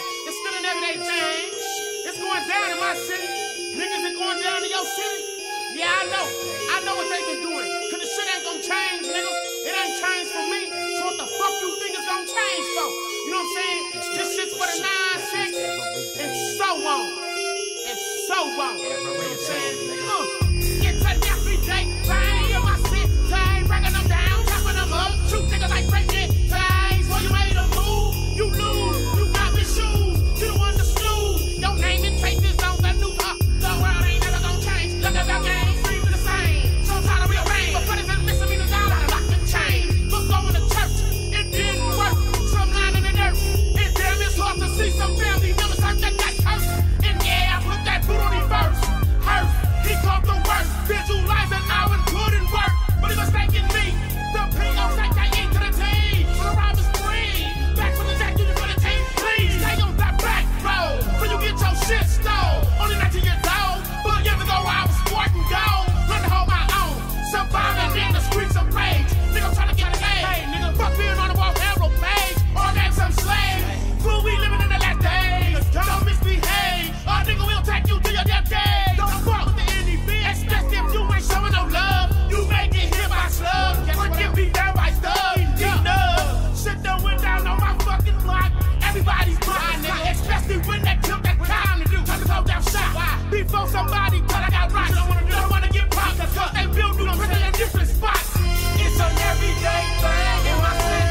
It's still an everyday thing. It's going down in my city. Niggas is going down in your city. Yeah, I know. I know what they been doing. Cause the shit ain't gonna change, nigga. It ain't changed for me. So what the fuck you think it's gonna change for? You know what I'm saying? This shit's for the 9-6 and so on. And so on. You know what I'm saying? It's an everyday thing in my city. Breaking them down, chopping them up. Shoot niggas like Freddy. So you made a move, you lose. You got me shoes. You the one to snooze. Your name and faces on the news. The world ain't never gonna change. Look at that game, free for the same. So tired of rearrange, but brothers and misdemeanors out of lock and chain. Look going to church, it didn't work. Some line in the dirt. And damn, it's hard to see some family members hurt that got cursed. And yeah, I put that boot on his verse. Hurt, he called the worst. Visualizing now and put in work. But he mistaken me. The P.O.'s like I ain't to the team. For the robbers free. Back from the jack, you for the team. Please stay on that back road. Before you get your shit stole. Only 19 years old. But years ago I was sporting gold. Learned to hold my own. Surviving in the streets of rage. Nigga, I'm trying to get laid. Hey, nigga, fuck being on the wall railroad page. Or name some slave. Fool, we living in the last days. Don't misbehave. Or nigga, we'll take you to your death days. Don't fuck with the NDB. Especially if you ain't showing no love. You may get hit by slugs. Or get beat down by stuff. Shit done went down on my fucking block. Everybody's blind, nigga. Especially when they took that time to do. Time to go down shot. Before somebody thought I got rocks. Don't wanna get popped. Cause they build new prison in different spots. It's an everyday thing in my city.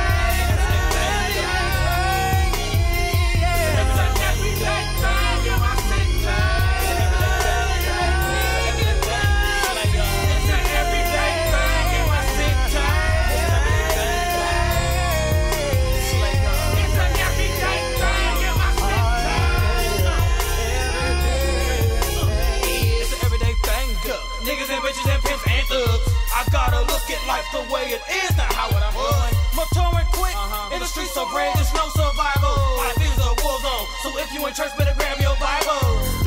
It's an everyday thing in my city. It's an everyday thing in my city. It's an everyday thing in my city. It's an everyday thing, girl. Niggas and bitches and pimps and thugs. I gotta look at life the way it is, not how it was. Mature and quick, in the streets of rage, there's no survival. Life is a war zone, so if you in church, better grab your Bible.